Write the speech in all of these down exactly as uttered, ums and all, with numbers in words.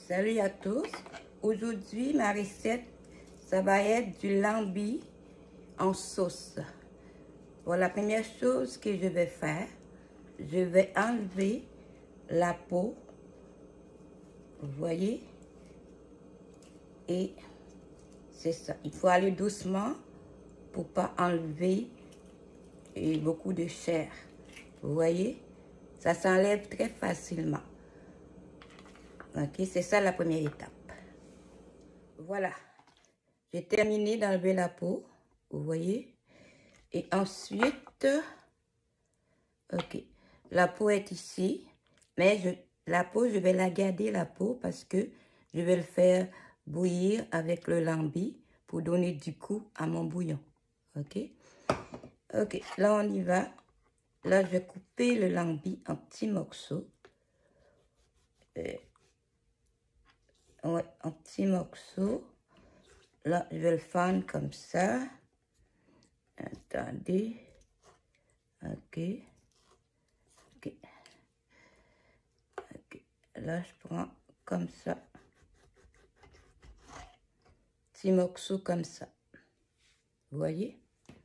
Salut à tous. Aujourd'hui, ma recette, ça va être du lambi en sauce. Bon, la première chose que je vais faire, je vais enlever la peau. Vous voyez? Et c'est ça. Il faut aller doucement pour pas enlever beaucoup de chair. Vous voyez? Ça s'enlève très facilement. Ok, c'est ça la première étape. Voilà. J'ai terminé d'enlever la peau. Vous voyez? Et ensuite, ok, la peau est ici. Mais je, la peau, je vais la garder, la peau, parce que je vais le faire bouillir avec le lambi pour donner du goût à mon bouillon. Ok? Ok, là on y va. Là, je vais couper le lambi en petits morceaux. Euh, ouais, en petits morceaux. Là, je vais le fendre comme ça. Attendez. Ok. Ok. Ok. Là, je prends comme ça. Petits morceaux comme ça. Vous voyez?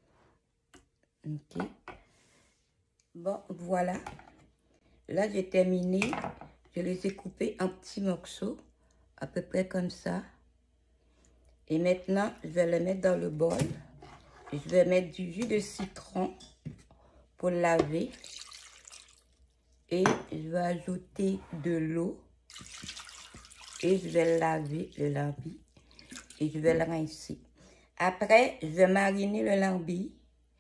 Ok. Bon, voilà. Là, j'ai terminé. Je les ai coupés en petits morceaux. À peu près comme ça. Et maintenant, je vais les mettre dans le bol. Je vais mettre du jus de citron pour laver. Et je vais ajouter de l'eau. Et je vais laver le lambi. Et je vais le rincer. Après, je vais mariner le lambi.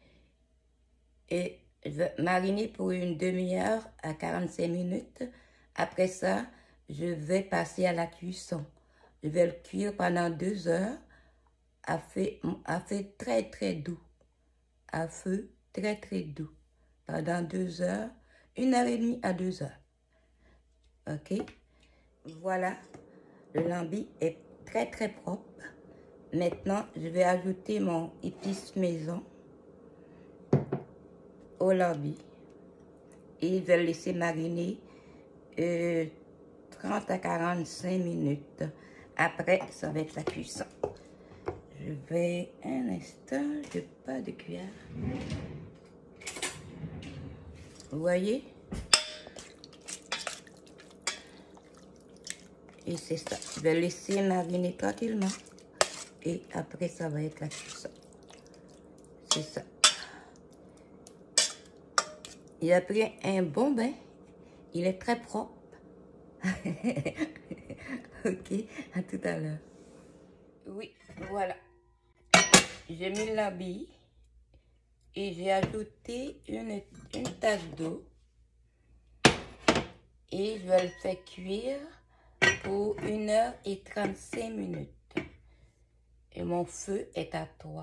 Et je vais mariner pour une demi-heure à quarante-cinq minutes. Après ça, je vais passer à la cuisson. Je vais le cuire pendant deux heures à feu, à feu très très doux. À feu très très doux. Pendant deux heures, une heure et demie à deux heures. Ok? Voilà. Le lambi est très très propre. Maintenant, je vais ajouter mon épice maison au lambi. Et je vais le laisser mariner euh, trente à quarante-cinq minutes. Après, ça va être la cuisson. Je vais un instant, je n'ai pas de cuillère. Vous voyez? Et c'est ça. Je vais laisser mariner tranquillement. Et après, ça va être la cuisson. C'est ça. Il a pris un bon bain. Il est très propre. Ok, à tout à l'heure. Oui, voilà. J'ai mis l'habit et j'ai ajouté une, une tasse d'eau. Et je vais le faire cuire pour une heure et trente-cinq minutes. Et mon feu est à trois.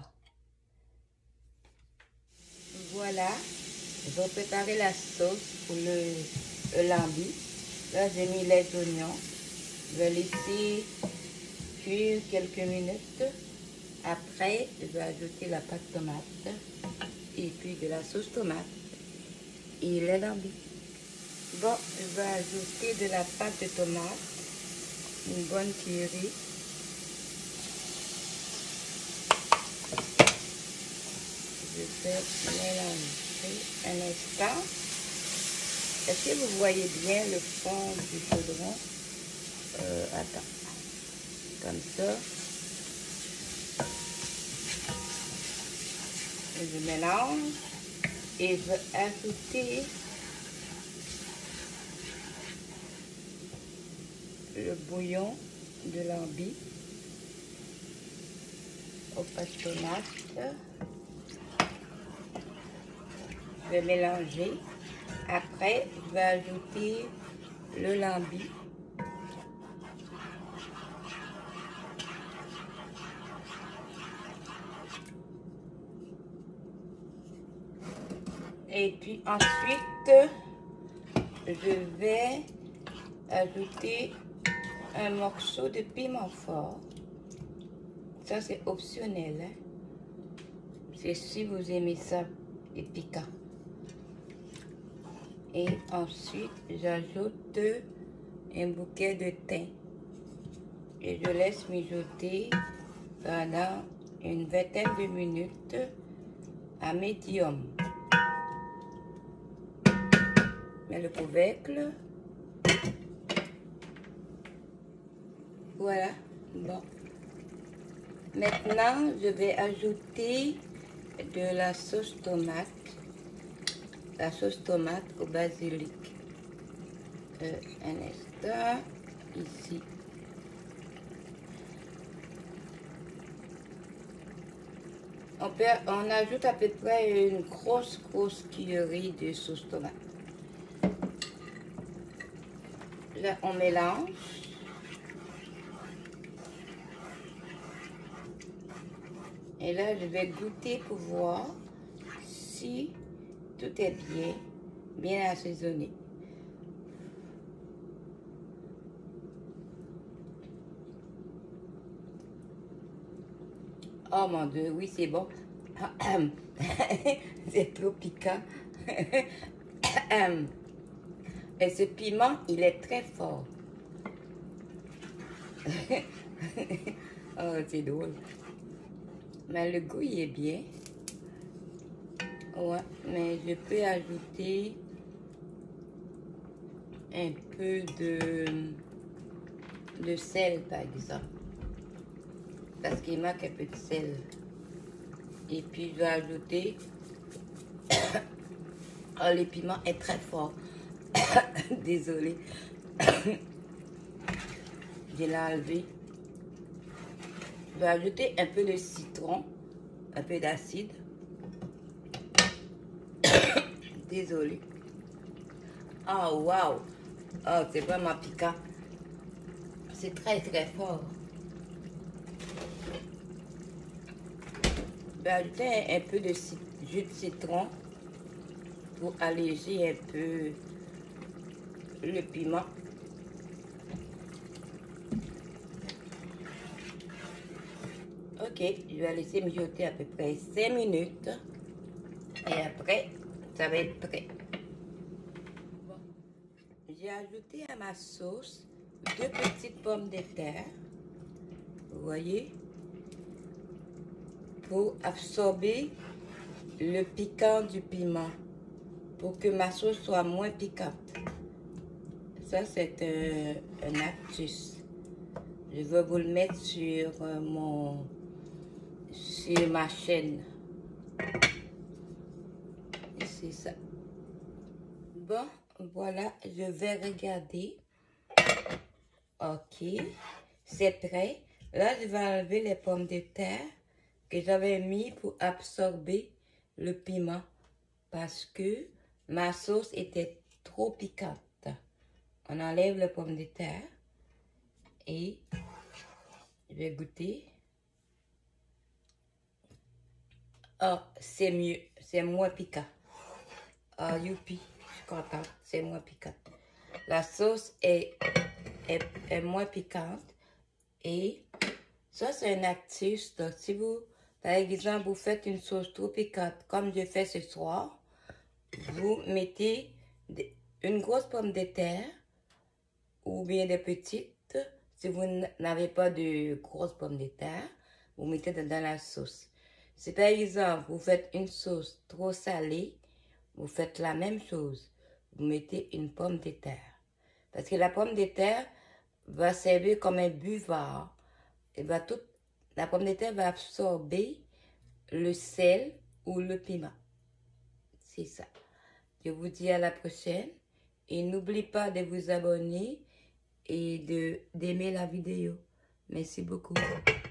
Voilà. Je vais préparer la sauce pour le, le lambi. Là, j'ai mis les oignons. Je vais laisser cuire quelques minutes. Après, je vais ajouter la pâte tomate et puis de la sauce tomate et les lambis. Bon, je vais ajouter de la pâte de tomate, une bonne cuillerée. Je vais mélanger un instant. Est-ce que vous voyez bien le fond du chaudron? Euh, attends. Comme ça. Je mélange et je vais ajouter le bouillon de lambi aux pâtes tomates. Je vais mélanger. Après, je vais ajouter le lambi. Et puis ensuite, je vais ajouter un morceau de piment fort. Ça, c'est optionnel. Hein? C'est si vous aimez ça et piquant. Et ensuite, j'ajoute un bouquet de thym. et je laisse mijoter pendant une vingtaine de minutes à médium. Mets le couvercle. Voilà, bon. Maintenant, je vais ajouter de la sauce tomate. La sauce tomate au basilic. Euh, un instant, ici. On, peut, on ajoute à peu près une grosse, grosse cuillerée de sauce tomate. Là, on mélange. Et là, je vais goûter pour voir si tout est bien, bien assaisonné. Oh mon Dieu, oui, c'est bon. C'est trop piquant. Et ce piment, il est très fort. Oh, c'est drôle. Mais le goût, il est bien. Ouais, mais je peux ajouter un peu de, de sel, par exemple. Parce qu'il manque un peu de sel. Et puis, je vais ajouter... Oh, le piment est très fort. Désolée. Je l'ai enlevé. Je vais ajouter un peu de citron, un peu d'acide. Désolée. Oh, waouh. Oh, c'est vraiment piquant. C'est très, très fort. Je vais ajouter un peu de jus de citron pour alléger un peu le piment. Ok, je vais laisser mijoter à peu près cinq minutes. Et après, ça va être prêt. Bon. J'ai ajouté à ma sauce deux petites pommes de terre. Vous voyez? Pour absorber le piquant du piment. Pour que ma sauce soit moins piquante. Ça, c'est un, un astuce. Je vais vous le mettre sur mon... sur ma chaîne. C'est ça. Bon, voilà, je vais regarder. Ok, c'est prêt. Là, je vais enlever les pommes de terre que j'avais mis pour absorber le piment parce que ma sauce était trop piquante. On enlève les pommes de terre et je vais goûter. Oh, c'est mieux, c'est moins piquant. Oh, youpi, je suis contente, c'est moins piquant. La sauce est, est, est moins piquante et ça, c'est une astuce. Donc, si vous, par exemple, vous faites une sauce trop piquante, comme je fais ce soir, vous mettez une grosse pomme de terre ou bien des petites. Si vous n'avez pas de grosses pommes de terre, vous mettez dans la sauce. Si par exemple, vous faites une sauce trop salée, vous faites la même chose. Vous mettez une pomme de terre. Parce que la pomme de terre va servir comme un buvard. Et va tout, la pomme de terre va absorber le sel ou le piment. C'est ça. Je vous dis à la prochaine. Et n'oubliez pas de vous abonner et de d'aimer la vidéo. Merci beaucoup.